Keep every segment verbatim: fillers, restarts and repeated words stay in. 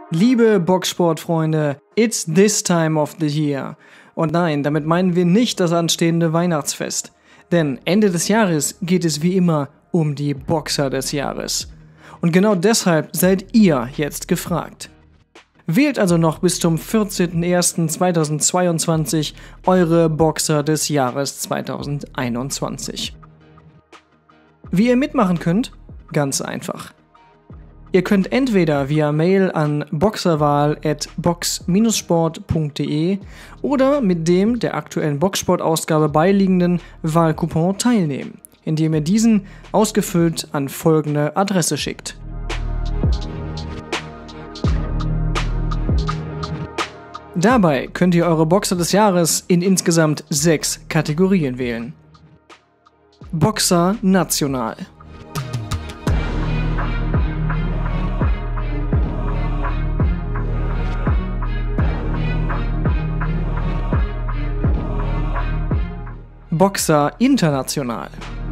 Liebe Boxsportfreunde, it's this time of the year. Und nein, damit meinen wir nicht das anstehende Weihnachtsfest. Denn Ende des Jahres geht es wie immer um die Boxer des Jahres. Und genau deshalb seid ihr jetzt gefragt. Wählt also noch bis zum vierzehnten ersten zweitausendzweiundzwanzig eure Boxer des Jahres zweitausendeinundzwanzig. Wie ihr mitmachen könnt? Ganz einfach. Ihr könnt entweder via Mail an boxerwahl at box sport punkt de oder mit dem der aktuellen Boxsport-Ausgabe beiliegenden Wahlcoupon teilnehmen, indem ihr diesen ausgefüllt an folgende Adresse schickt. Dabei könnt ihr eure Boxer des Jahres in insgesamt sechs Kategorien wählen. Boxer national. Boxer international.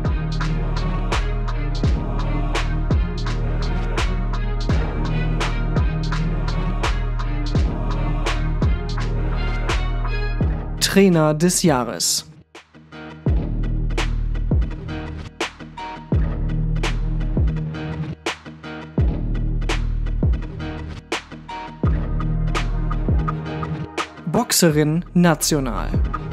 Trainer des Jahres. Boxerin national.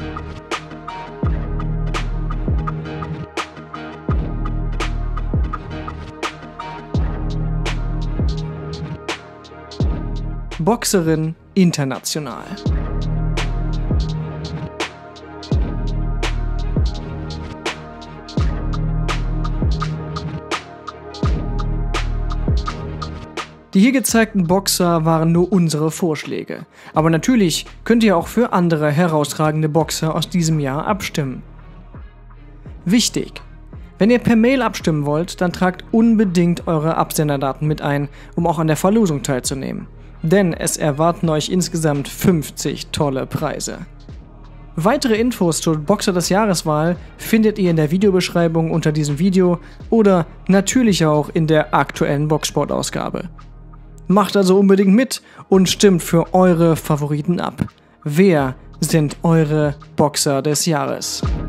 Boxerin international. Die hier gezeigten Boxer waren nur unsere Vorschläge, aber natürlich könnt ihr auch für andere herausragende Boxer aus diesem Jahr abstimmen. Wichtig: Wenn ihr per Mail abstimmen wollt, dann tragt unbedingt eure Absenderdaten mit ein, um auch an der Verlosung teilzunehmen. Denn es erwarten euch insgesamt fünfzig tolle Preise. Weitere Infos zur Boxer des Jahreswahl findet ihr in der Videobeschreibung unter diesem Video oder natürlich auch in der aktuellen Boxsport-Ausgabe. Macht also unbedingt mit und stimmt für eure Favoriten ab. Wer sind eure Boxer des Jahres?